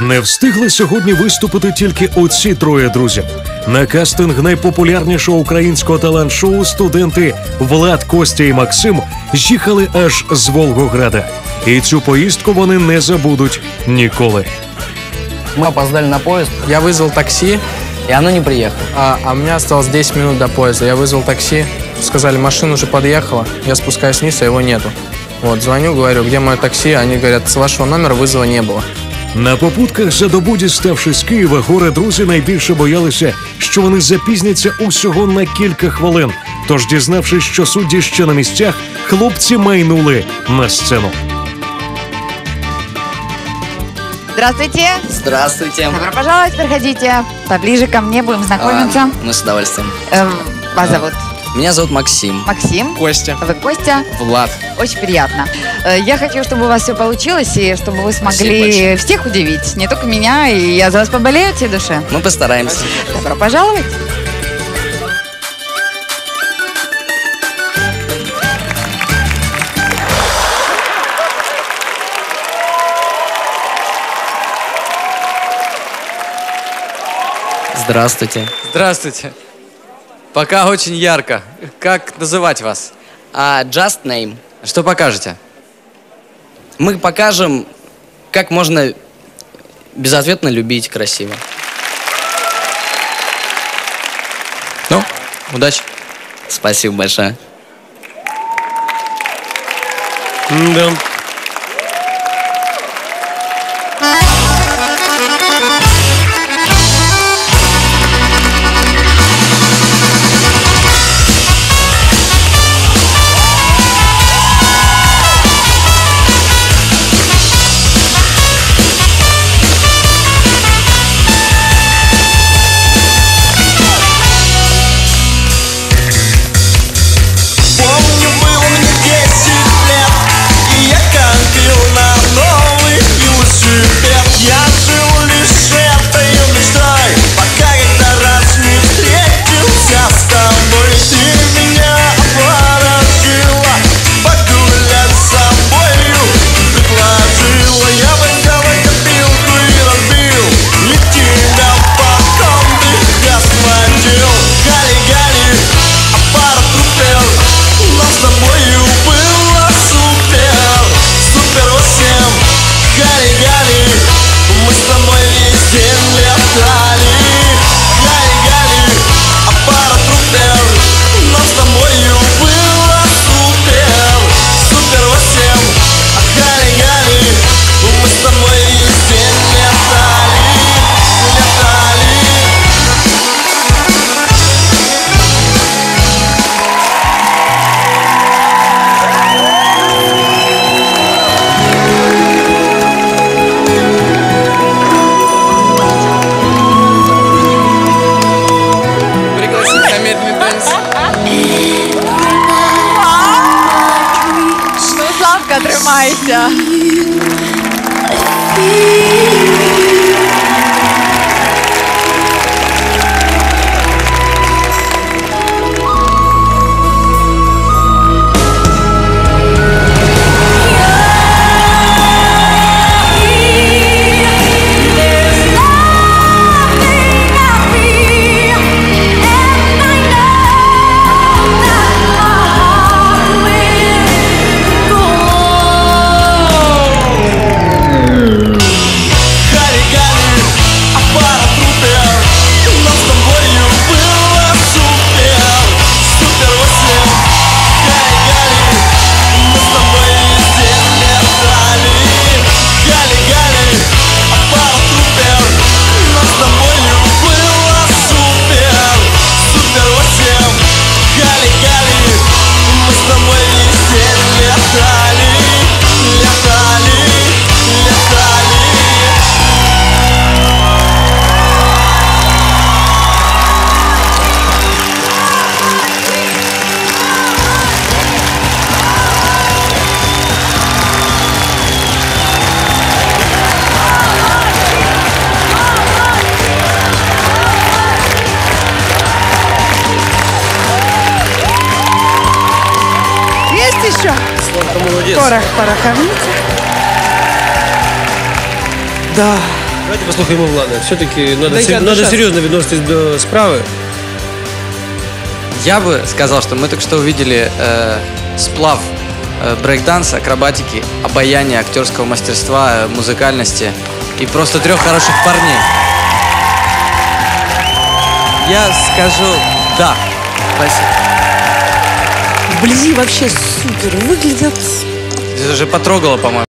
Не встигли сьогодні виступити тільки оці троє друзів. На кастинг найпопулярнішого українського талант-шоу студенти Влад, Костя і Максим їхали аж з Волгограда. І цю поїздку вони не забудуть ніколи. Мы опоздали на поезд. Я вызвал такси. И оно не приехало. А у меня осталось 10 минут до поезда. Я вызвал такси. Сказали, машина уже подъехала. Я спускаюсь вниз, а его нету. Вот, звоню, говорю, где мое такси? Они говорят, с вашего номера вызова не было. На попутках за добу, діставши з Києва, горе-друзі найбільше боялися, що вони запізняться усього на кілька хвилин. Тож, дізнавшись, що судді ще на місцях, хлопці майнули на сцену. Здравствуйте. Здравствуйте. Добро пожаловать, проходите. Поближе ко мне, будем знакомиться. Мы с удовольствием. Вас зовут? Меня зовут Максим. Максим. Костя. Вы Костя? Влад. Очень приятно. Я хочу, чтобы у вас все получилось, и чтобы вы смогли большое. всех удивить. Не только меня, и я за вас поболею от всей души. Мы постараемся. Добро пожаловать. Здравствуйте. Здравствуйте. Пока очень ярко. Как называть вас? Just Name. Что покажете? Мы покажем, как можно безответно любить красиво. Ну, удачи. Спасибо большое. Да. Славка, тримайся. еще? Слава, молодец. Порох пороховница. Да, Давайте послухаємо Влада. Все-таки Дайте надо отдышаться. серьезно відноситись до справи. Я бы сказал, что мы только что увидели сплав брейк-данса, акробатики, обаяния, актерского мастерства, музыкальности и просто 3 хороших парней. Я скажу да. Спасибо. Вблизи вообще супер. Выглядят Ты уже потрогала, по-моему.